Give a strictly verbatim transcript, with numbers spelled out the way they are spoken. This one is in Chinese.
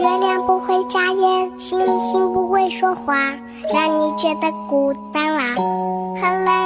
月亮不会眨眼，星星不会说话，让你觉得孤单啦。很冷